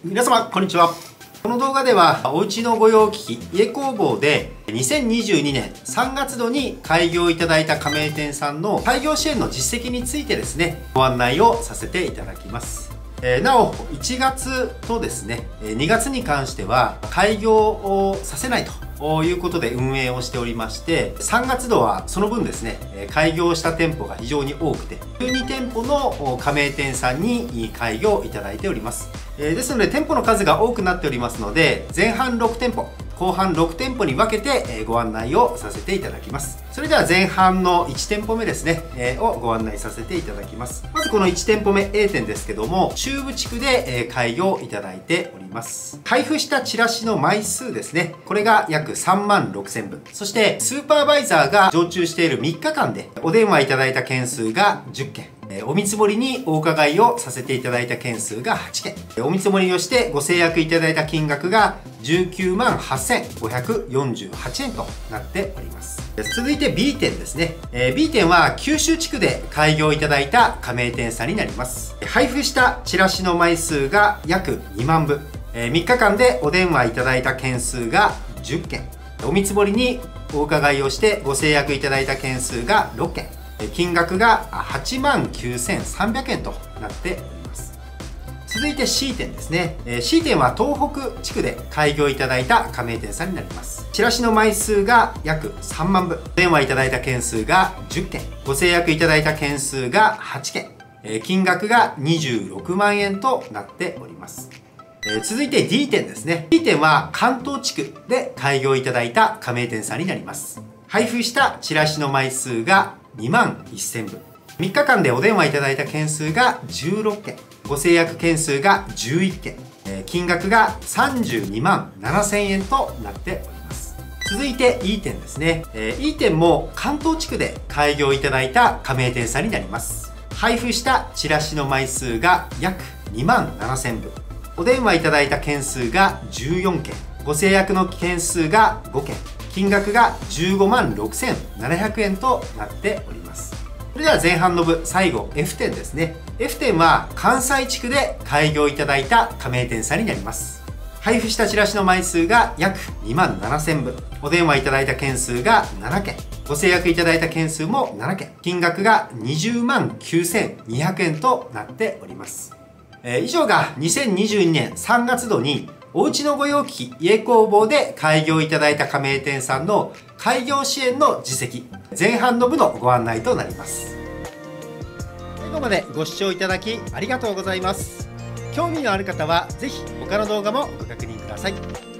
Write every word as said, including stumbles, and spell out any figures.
皆様こんにちは。この動画ではおうちの御用機器家工房でにせんにじゅうにねんさんがつどに開業いただいた加盟店さんの開業支援の実績についてですね、ご案内をさせていただきます。えー、なおいちがつとですねにがつに関しては開業をさせないということで運営をしておりまして、さんがつ度はその分ですね開業した店舗が非常に多くてじゅうにてんぽの加盟店さんに開業いただいております。ですので店舗の数が多くなっておりますので、前半ろくてんぽ後半ろくてんぽに分けてご案内をさせていただきます。それでは前半のいちてんぽめですね、えー、をご案内させていただきます。まずこのいちてんぽめ A 店ですけども、中部地区で開業いただいております。配布したチラシの枚数ですね、これが約さんまんろくせんぶん、そしてスーパーバイザーが常駐しているみっかかんでお電話いただいた件数がじゅっけん、お見積もりにお伺いをさせていただいた件数がはちけん、お見積もりをしてご制約いただいた金額がじゅうきゅうまんはっせんごひゃくよんじゅうはちえんとなっております。続いて B 店ですね。B 店は九州地区で開業いただいた加盟店さんになります。配布したチラシの枚数が約にまんぶん、みっかかんでお電話いただいた件数がじゅっけん、お見積もりにお伺いをしてご制約いただいた件数がろっけん、金額がはちまんきゅうせんさんびゃくえんとなっております。続いて C 店ですね。C 店は東北地区で開業いただいた加盟店さんになります。チラシの枚数が約さんまんぶん、電話いただいた件数がじゅっけん、ご制約いただいた件数がはちけん、金額がにじゅうろくまんえんとなっております。続いて D 店ですね。D 店は関東地区で開業いただいた加盟店さんになります。配布したチラシの枚数がにまんせんぶん、みっかかんでお電話いただいた件数がじゅうろっけん、ご制約件数がじゅういっけん、金額がさんじゅうにまんななせんえんとなっております。続いて E 店ですね。E 店も関東地区で開業いただいた加盟店さんになります。配布したチラシの枚数が約にまんななせんぶん、お電話いただいた件数がじゅうよんけん、ご制約の件数がごけん、金額がじゅうごまんろくせんななひゃくえんとなっております。それでは前半の部、最後 F 店ですね。F 店は関西地区で開業いただいた加盟店さんになります。配布したチラシの枚数が約にまんななせんぶん、お電話いただいた件数がななけん、ご制約いただいた件数もななけん、金額がにじゅうまんきゅうせんにひゃくえんとなっております。えー、以上がにせんにじゅうにねんさんがつどにおうちの御用機器家工房で開業いただいた加盟店さんの開業支援の実績、前半の部のご案内となります。最後までご視聴いただきありがとうございます。興味のある方はぜひ他の動画もご確認ください。